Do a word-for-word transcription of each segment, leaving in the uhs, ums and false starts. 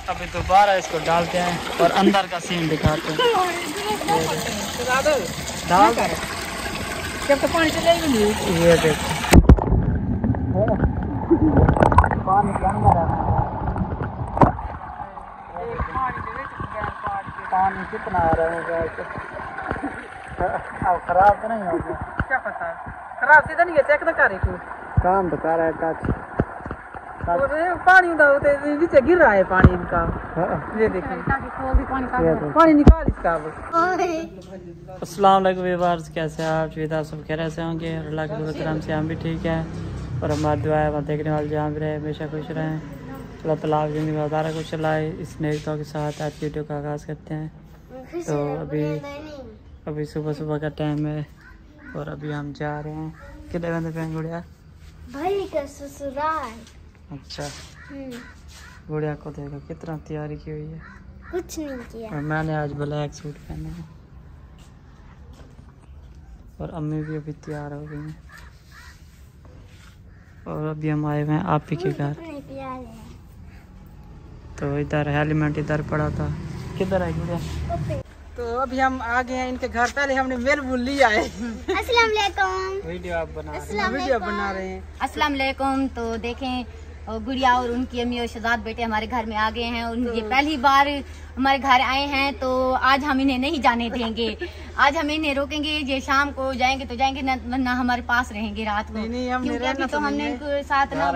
अभी दोबारा इसको डालते हैं और अंदर का सीन दिखाते हैं। डाल जब तो पानी चलेगी नहीं। ये देखो पानी के अंदर है, पानी कितना आ रहा है। अब खराब तो नहीं हो गया? क्या पता, खराब सीधा नहीं है, चेक तो करे क्यों काम तो कर रहा है। टच पानी नीचे गिर रहा है पानी इनका। ये देखिए पानी निकाल इसका। अस्सलाम वालेकुम व्यूअर्स, कैसे हैं आप? विदा सब कह रहे से होंगे, अल्लाह के करम से हम भी ठीक हैं और हमारी दुआ है देखने वाले जहाँ भी रहे हमेशा खुश रहें। अल्लाह ताला आपकी ज़िंदगी में बारा कुछ चलाए। इस नेकतों के साथ आज वीडियो का आगाज़ करते हैं। तो अभी अभी सुबह सुबह का टाइम है और अभी हम जा रहे हैं कितने बंदे पे गुड़िया भाई का ससुराल। अच्छा, गुड़िया को देखो कितना तैयारी की हुई है। कुछ नहीं किया। और मैंने आज ब्लैक सूट पहना है और अम्मी भी अभी तैयार हो गई हैं और अभी हम आए हुए हैं आप ही के घर। तो इधर हेलमेट इधर पड़ा था, किधर है गुड़िया? तो अभी हम आ गए हैं इनके घर। पहले हमने मेलबुल लिया है। अस्सलाम वालेकुम। वीडियो आप बना रहे हैं? वीडियो बना रहे हैं। अस्सलाम वालेकुम। तो देखें गुड़िया और उनकी अम्मी और शहजाद बेटे हमारे घर में आ गए हैं और ये पहली बार हमारे घर आए हैं। तो आज हम इन्हें नहीं जाने देंगे, आज हम इन्हें रोकेंगे। ये शाम को जाएंगे तो जाएंगे, वरना हमारे पास रहेंगे रात को। नहीं, हम क्योंकि अभी तो हमने इनके साथ ना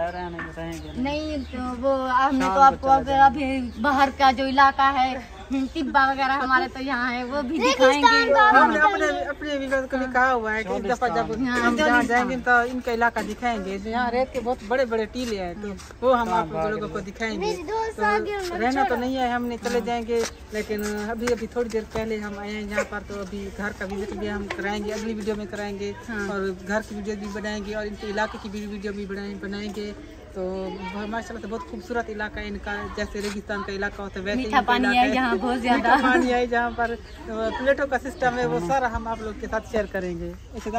नहीं, तो वो हमने तो आपको अभी बाहर का जो इलाका है तिब्बा वगैरह हमारे तो यहाँ है वो भी दिखाएंगे। हमने अपने अपने विवाद को भी कहा हुआ है कि एक दफा जब हम जहाँ जाएंगे तो इनका इलाका दिखाएंगे। यहाँ रेत के बहुत बड़े बड़े टीले हैं तो वो हम आप लोगों को दिखाएंगे। तो रहना तो नहीं है, हमने चले जाएंगे। लेकिन अभी अभी थोड़ी देर पहले हम आए हैं यहाँ पर, तो अभी घर का विजिट भी हम कराएंगे, अगली वीडियो में कराएंगे और घर की वीडियो भी बनाएंगे और इनके इलाके की भी वीडियो भी बनाएंगे। तो माशाल्लाह से बहुत खूबसूरत इलाका है इनका, जैसे रेगिस्तान का इलाका होता है वैसे मीठा पानी है यहाँ बहुत ज्यादा। पानी है जहाँ पर प्लेटों का सिस्टम है, वो सारा हम आप लोग के साथ शेयर करेंगे।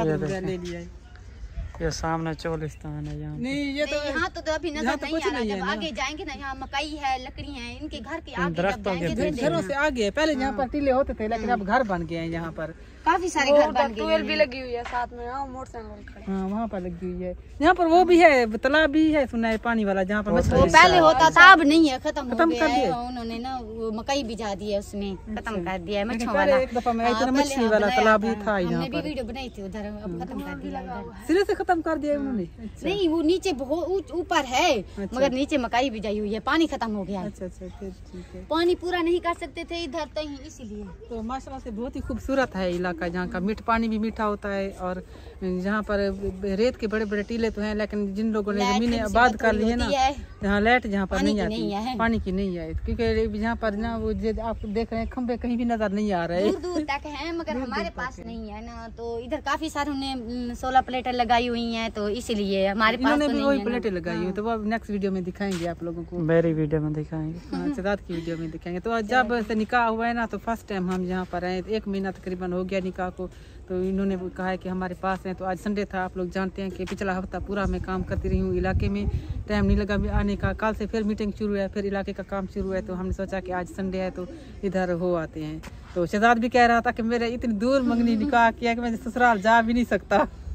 ले लिया है ये सामने चोलिस्तान है यहाँ। नहीं ये तो यहाँ तो, तो अभी नजर तो नहीं आ रहा। जब आगे जाएंगे ना यहाँ मकई है, लकड़ी है, इनके घर के आगे दरख्तों के घरों से आगे है। पहले यहाँ पर टीले होते थे लेकिन अब घर बन गए हैं यहाँ पर, काफी सारे घर बन गए हैं। भी लगी हुई है साथ में, मोटरसाइकिल। हाँ वहाँ पर लगी हुई है। यहाँ पर वो भी है, तालाब भी है सुना है पानी वाला, जहाँ पर वो पहले होता था, अब नहीं है, खत्म हो गया है। उन्होंने ना वो मकई बिछा दी है, उसमें खत्म कर दिया है मच्छों वाला। एक दफा मैं इतना मछली वाला तालाब भी था यहाँ पर, वीडियो बनाई थी उधर, अब खत्म कर दिया। सिरे से खत्म कर दिया उन्होंने? नहीं, वो नीचे बहुत ऊपर है मगर नीचे मकई बिछाई हुई है, पानी खत्म हो गया। अच्छा अच्छा ठीक है। पानी पूरा नहीं कर सकते थे इधर तो इसीलिए। तो माशाल्लाह से बहुत ही खूबसूरत है इलाका, जहाँ का मीठ पानी भी मीठा होता है और जहाँ पर रेत के बड़े बड़े टीले तो हैं, लेकिन जिन लोगों ने जमीनें आबाद कर ली है ना, यहाँ लाइट जहाँ पर नहीं आती, पानी की नहीं है, क्योंकि यहाँ पर ना वो आप देख रहे हैं खंबे कहीं भी नजर नहीं आ रहे, दूर दूर तक है मगर हमारे पास नहीं है ना। तो इधर काफी सारे उन्हें सोलर प्लेटें लगाई हुई हैं, तो इसीलिए हमारे पास तो भी वही प्लेटें लगाई हुई, तो वो नेक्स्ट वीडियो में दिखाएंगे आप लोगों को, मेरी वीडियो में दिखाएंगे, शहजाद की वीडियो में दिखाएंगे। तो जब से निकाह हुआ है ना, तो फर्स्ट टाइम हम यहाँ पर आए, एक महीना तकरीबन हो गया निकाह को। तो इन्होंने कहा है कि हमारे पास हैं। तो आज संडे था, आप लोग जानते हैं कि पिछला हफ्ता पूरा मैं काम करती रही हूँ इलाके में, टाइम नहीं लगा आने का। कल से फिर मीटिंग शुरू है, फिर इलाके का काम शुरू है, तो हमने सोचा कि आज संडे है तो इधर हो आते हैं। तो शहजाद भी कह रहा था कि मेरे इतनी दूर मंगनी निकाह किया कि मैं ससुराल जा भी नहीं सकता,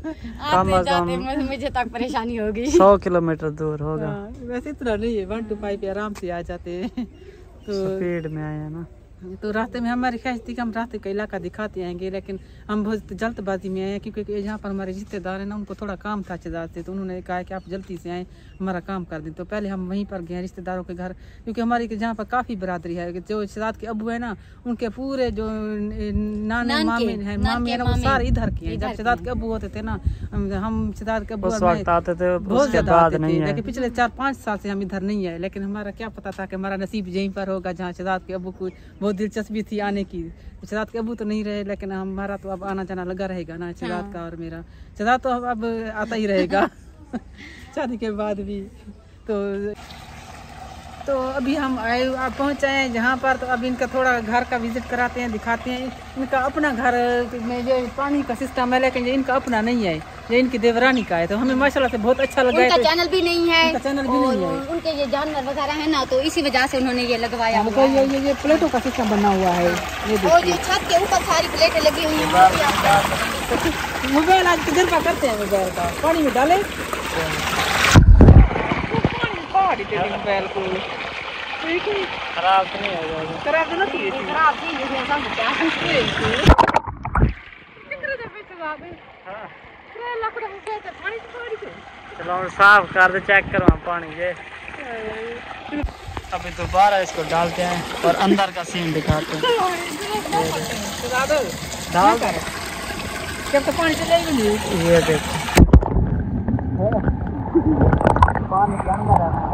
आते जाते मुझे तक परेशानी होगी। सौ किलोमीटर दूर होगा। वैसे इतना नहीं है, वन टू फाइव पे आराम से आ जाते हैं। तो स्पीड में आए हैं ना, तो रास्ते में हमारी ख्वाहिश थी कि हम रास्ते का इलाका दिखाते आएंगे, लेकिन हम बहुत जल्दबाजी में आए क्योंकि यहाँ पर हमारे रिश्तेदार हैं ना, उनको थोड़ा काम था शहजाद से, तो उन्होंने कहा कि आप जल्दी से आएँ, हमारा काम कर दें। तो पहले हम वहीं पर गए रिश्तेदारों के घर, क्योंकि हमारी जहाँ पर काफ़ी बरादरी है। जो शहजाद के अबू है ना, उनके पूरे जो नाने मामे हैं मामी है ना, वो सारे इधर के हैं। जब शहजाद के अबू होते थे ना, हम शहजाद के अबू आते थे बहुत ज्यादा आते थे, लेकिन पिछले चार पाँच साल से हम इधर नहीं आए। लेकिन हमारा क्या पता था कि हमारा नसीब यहीं पर होगा जहाँ शहजाद के अबू को बहुत दिलचस्पी थी आने की। शहजाद के अबू तो नहीं रहे, लेकिन हमारा तो अब आना जाना लगा रहेगा ना, शहजाद का और मेरा। शहजाद तो अब आता ही रहेगा शादी के बाद भी। तो तो अभी हम आए पहुँच आए हैं जहाँ पर, तो अब इनका थोड़ा घर का विजिट कराते हैं, दिखाते हैं। इनका अपना घर में जो पानी का सिस्टम है, लेकिन इनका अपना नहीं है, ये इनकी देवरानी का है, तो हमें माशाल्लाह से बहुत अच्छा लगा। उनका चैनल भी नहीं है, उनका चैनल भी नहीं है। उनके ये जानवर वगैरह है ना, तो इसी वजह से उन्होंने ये लगवाया हुआ है। ये ये प्लेटों का सिस्टम बना हुआ है, ये देखिए। और ये छत के ऊपर सारी प्लेटें लगी हुई हैं। मोबाइल आज किधर का करते हैं, मोबाइल का पानी में डाले मोबाइल को खराब तो नहीं होगा, खराब तो नहीं है, खराब नहीं है, चलो साफ कर दे, चेक करो पानी ये। अभी दोबारा इसको डालते हैं और अंदर का सीन दिखाते हैं। डाल जब तो पानी चलेगी नहीं, ये देखो पानी के अंदर है,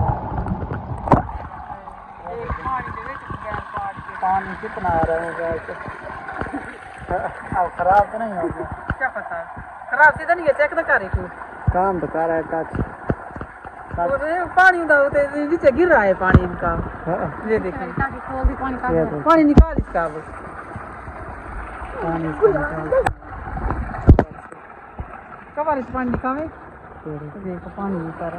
पानी कितना आ रहा है। अब खराब तो नहीं होगा, क्या पता खराब सीधा नहीं है, चेक तो कर काम तो कर रहा है टच पानी नीचे गिर रहा है पानी इनका। ये देखिए पानी निकाल इसका, अब पानी कबार इस पानी निकाले, देखो पानी निकाल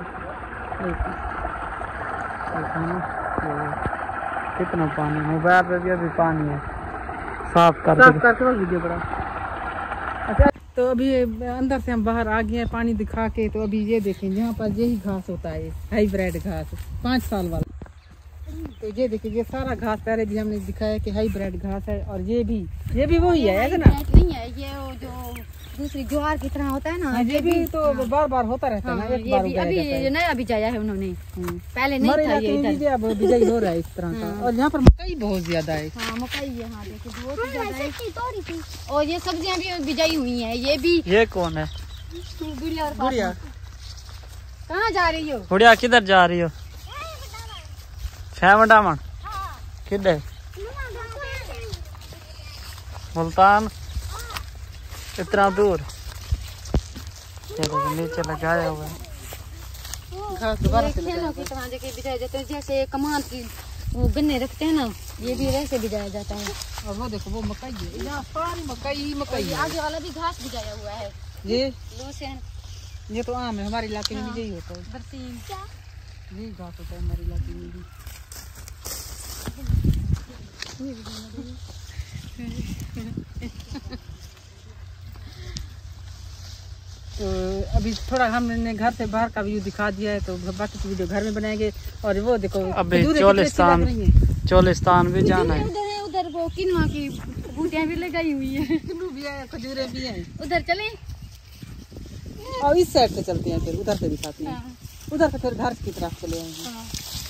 कितना पानी। मोबाइल पे भी अभी पानी है, साफ कर साफ करके वीडियो बड़ा। अच्छा तो अभी अंदर से हम बाहर आ गए हैं पानी दिखा के। तो अभी ये देखें, यहाँ पर यही घास होता है, हाईब्रिड घास पाँच साल वाला। तो ये देखिए, ये सारा घास पहले भी हमने दिखाया कि हाईब्रिड घास है, और ये भी ये भी वही है, है ना? नहीं है, ये वो जो दूसरी ज्वार की तरह होता है ना, ये भी तो हाँ। बार बार होता रहता है ना, एक बार भी, अभी ये नया बिजाया है उन्होंने, पहले नहीं था ये इधर। अब बिजाई हो रहा है इस तरह का। और यहाँ पर मकई बहुत ज्यादा है। हाँ मकई है, हाँ देखिए बहुत ज्यादा है। और ये सब्जियां भी बिजाई हुई हैं, ये भी। ये कौन है? गुड़िया। गुड़िया कहाँ जा रही हो? गुड़िया किधर जा रही हो? फैमडामन किधर? मुल्तान इतना दूर? नीचे लगाया हुआ है घास दोबारा से बिजाया जाता है, जैसे कमान की वो गन्ने रखते हैं ना, ये भी वैसे बिजाया जाता है। और वो देखो वो मकई है, यहाँ सारी मकई मकई है। आगे वाला भी घास बिजाया हुआ है, ये लूसेन। ये तो आम है, हमारे इलाके में भी यही होता है, बरसीम यही घास होता है हमारे इलाके में भी। तो अभी थोड़ा हमने घर से बाहर का व्यू दिखा दिया है, तो बाकी की वीडियो घर में बनाएंगे। और वो देखो अभी चोलिस्तान चोलिस्तान भी जाना है, उधर है, उधर वो किनुआ की बूटियां भी लगाई हुई है, किन्नू भी है, खजूरें भी हैं। उधर चले और इस साइड से चलते हैं, फिर उधर से दिखाते हैं। हाँ। उधर से फिर घर की तरफ चले आएंगे। हाँ।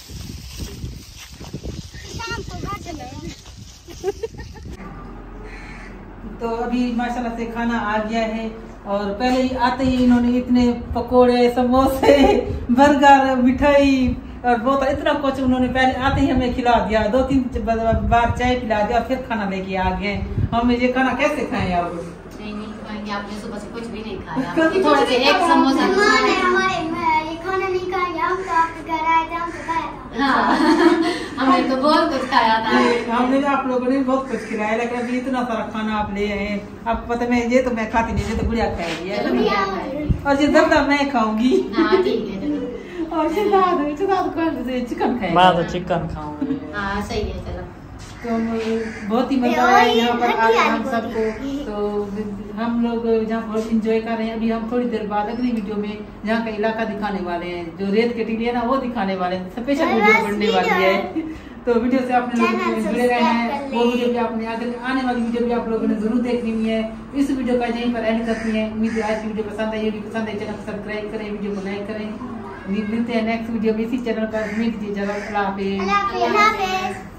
तो अभी माशाल्लाह से खाना आ गया है, और पहले ही आते ही इन्होंने इतने पकोड़े, समोसे, बर्गर, मिठाई और बहुत इतना कुछ उन्होंने पहले आते ही हमें खिला दिया। दो तीन बार चाय पिला दिया, फिर खाना लेके आ गए। हमें ये खाना कैसे खाएं आप? नहीं नहीं खाएंगे, आपने सुबह से कुछ भी नहीं खाया, थोड़े से एक समोसा खाना नहीं खाया, हम तो आपके घर आए थे, हमको खाया था। हाँ हमने तो बहुत कुछ खाया था। हमने तो आप लोगों ने बहुत कुछ खिलाया, लेकिन अभी इतना सारा खाना आप ले आए। आपको पता है ये तो मैं खाती नहीं, ये तो गुड़िया खाएगी, और ये दर्दा मैं खाऊंगी। और चिकन खाएगा, चिकन खाऊंगी। हाँ सही है, चलो। तो बहुत ही मजा आया यहाँ पर आए हम सबको। तो हम लोग जहाँ बहुत इंजॉय कर रहे हैं। अभी हम थोड़ी देर बाद अगली वीडियो में यहाँ का इलाका दिखाने वाले हैं, जो रेत के टीले है ना, वो दिखाने वाले हैं। स्पेशल वीडियो बनने वाली है। तो वीडियो से आपने लोग जुड़े रहे हैं, वो वीडियो भी आपने आगे आने वाली वीडियो भी आप लोगों ने जरूर देखनी हुई है। इस वीडियो का यहीं पर एंड करती है। उम्मीद है आज की वीडियो पसंद आई, वीडियो पसंद है चैनल को सब्सक्राइब करें, वीडियो को लाइक करें। मिलते हैं नेक्स्ट वीडियो में इसी चैनल पर। उम्मीद कीजिए, अल्लाह हाफिज़।